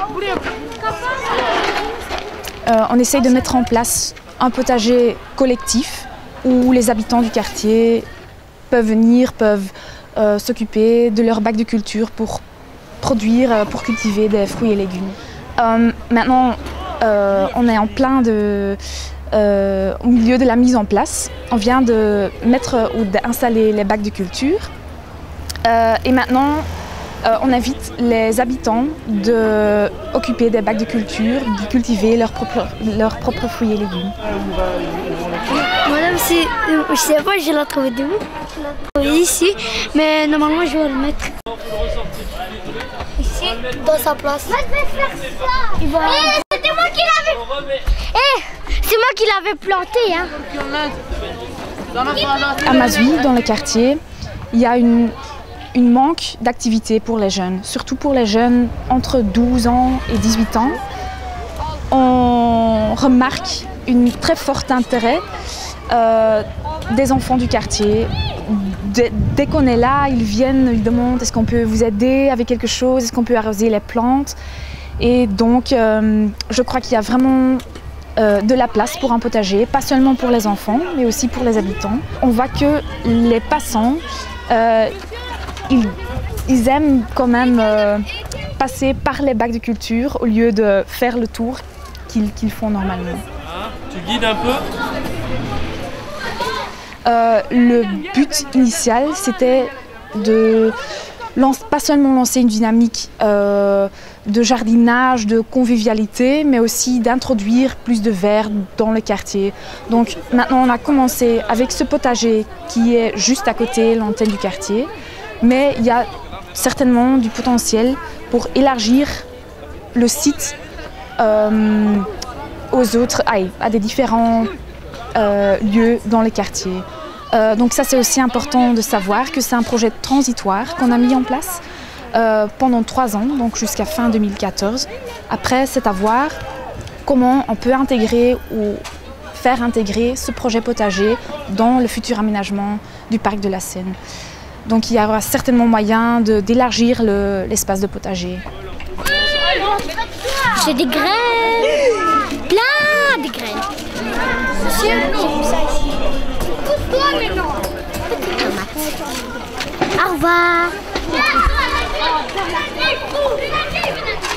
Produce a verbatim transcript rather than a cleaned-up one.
Euh, on essaye de mettre en place un potager collectif où les habitants du quartier peuvent venir, peuvent euh, s'occuper de leur bac de culture pour produire, euh, pour cultiver des fruits et légumes. Euh, maintenant, euh, on est en plein de, euh, au milieu de la mise en place. On vient de mettre ou d'installer les bacs de culture. Euh, et maintenant, euh, on invite les habitants d'occuper des bacs de culture, de cultiver leurs propres, leurs propres fruits et légumes. Madame, c'est, euh, je sais pas, je l'ai trouvé de où? Je l'ai trouvé ici, mais normalement je vais le mettre ici, dans sa place. Moi je vais faire ça. Il va... Eh, c'était moi qui l'avais. Eh, c'est moi qui l'avais planté, hein. À Mazouille, dans le quartier, il y a une, une manque d'activité pour les jeunes, surtout pour les jeunes entre douze ans et dix-huit ans. On remarque un très fort intérêt euh, des enfants du quartier. Dès, dès qu'on est là, ils viennent, ils demandent est-ce qu'on peut vous aider avec quelque chose, est-ce qu'on peut arroser les plantes. Et donc, euh, je crois qu'il y a vraiment euh, de la place pour un potager, pas seulement pour les enfants, mais aussi pour les habitants. On voit que les passants, euh, ils, ils aiment quand même euh, passer par les bacs de culture au lieu de faire le tour qu'ils qu'ils font normalement. Ah, tu guides un peu? Euh, le but initial, c'était de lance, pas seulement lancer une dynamique euh, de jardinage, de convivialité, mais aussi d'introduire plus de verre dans le quartier. Donc maintenant, on a commencé avec ce potager qui est juste à côté de l'antenne du quartier, mais il y a certainement du potentiel pour élargir le site euh, aux autres, à des différents euh, lieux dans le quartier. Euh, donc ça, c'est aussi important de savoir que c'est un projet transitoire qu'on a mis en place euh, pendant trois ans, donc jusqu'à fin deux mille quatorze. Après, c'est à voir comment on peut intégrer ou faire intégrer ce projet potager dans le futur aménagement du parc de la Seine. Donc il y aura certainement moyen d'élargir le, l'espace de potager. J'ai des graines, plein de graines. Monsieur, j'ai vu ça ici. Pousse-toi maintenant. Petite tomate. Au revoir.